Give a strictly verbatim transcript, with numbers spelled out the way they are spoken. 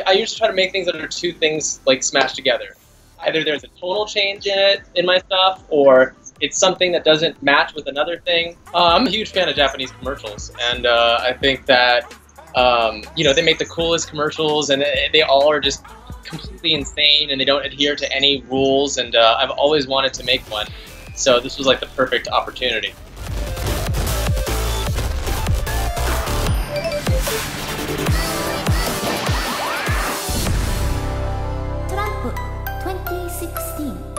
I usually try to make things that are two things like smashed together. Either there's a tonal change in it, in my stuff, or it's something that doesn't match with another thing. Uh, I'm a huge fan of Japanese commercials, and uh, I think that um, you know, they make the coolest commercials, and they all are just completely insane, and they don't adhere to any rules. And uh, I've always wanted to make one, so this was like the perfect opportunity. Trump twenty sixteen